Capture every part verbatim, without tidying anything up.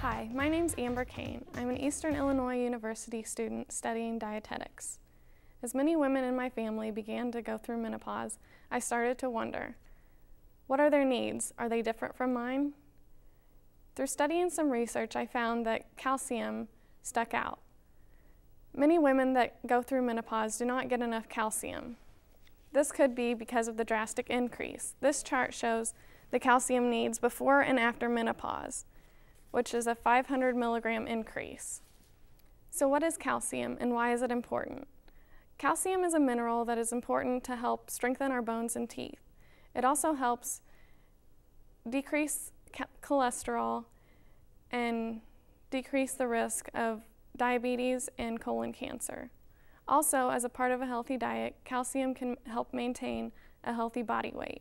Hi, my name's Amber Cain. I'm an Eastern Illinois University student studying dietetics. As many women in my family began to go through menopause, I started to wonder, what are their needs? Are they different from mine? Through studying some research, I found that calcium stuck out. Many women that go through menopause do not get enough calcium. This could be because of the drastic increase. This chart shows the calcium needs before and after menopause, which is a five hundred milligram increase. So what is calcium and why is it important? Calcium is a mineral that is important to help strengthen our bones and teeth. It also helps decrease cholesterol and decrease the risk of diabetes and colon cancer. Also, as a part of a healthy diet, calcium can help maintain a healthy body weight.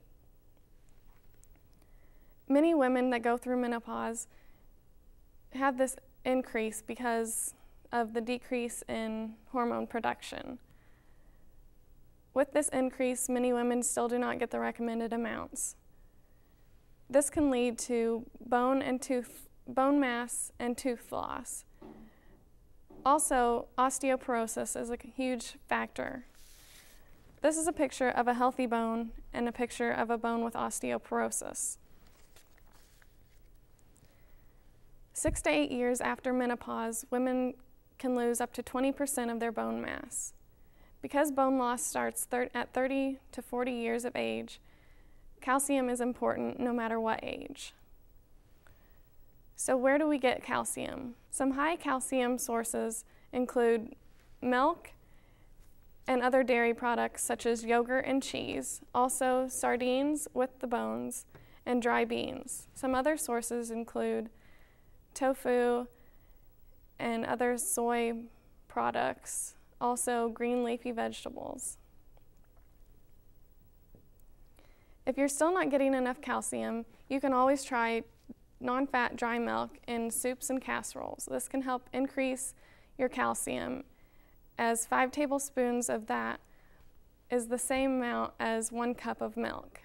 Many women that go through menopause have this increase because of the decrease in hormone production. With this increase, many women still do not get the recommended amounts. This can lead to bone and tooth, bone mass and tooth loss. Also, osteoporosis is a huge factor. This is a picture of a healthy bone and a picture of a bone with osteoporosis. Six to eight years after menopause, women can lose up to twenty percent of their bone mass. Because bone loss starts at thirty to forty years of age, calcium is important no matter what age. So where do we get calcium? Some high calcium sources include milk and other dairy products such as yogurt and cheese, also sardines with the bones, and dry beans. Some other sources include tofu and other soy products, also green leafy vegetables. If you're still not getting enough calcium, you can always try non-fat dry milk in soups and casseroles. This can help increase your calcium, as five tablespoons of that is the same amount as one cup of milk.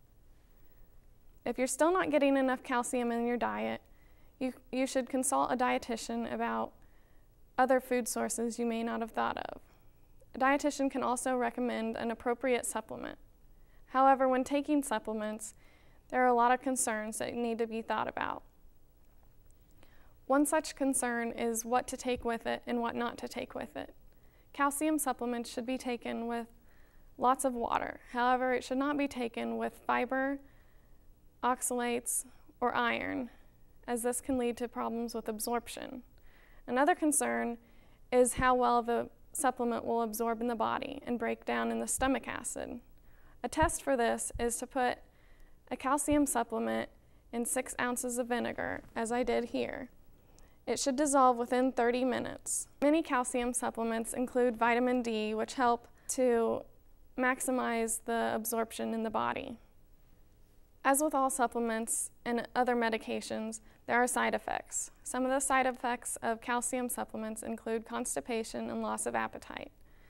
If you're still not getting enough calcium in your diet, you, you should consult a dietitian about other food sources you may not have thought of. A dietitian can also recommend an appropriate supplement. However, when taking supplements, there are a lot of concerns that need to be thought about. One such concern is what to take with it and what not to take with it. Calcium supplements should be taken with lots of water. However, it should not be taken with fiber, oxalates, or iron, as this can lead to problems with absorption. Another concern is how well the supplement will absorb in the body and break down in the stomach acid. A test for this is to put a calcium supplement in six ounces of vinegar, as I did here. It should dissolve within thirty minutes. Many calcium supplements include vitamin D, which help to maximize the absorption in the body. As with all supplements and other medications, there are side effects. Some of the side effects of calcium supplements include constipation and loss of appetite.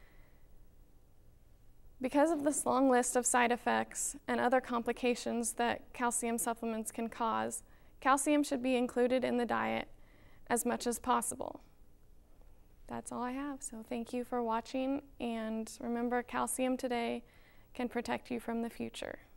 Because of this long list of side effects and other complications that calcium supplements can cause, calcium should be included in the diet as much as possible. That's all I have, so thank you for watching, and remember, calcium today can protect you from the future.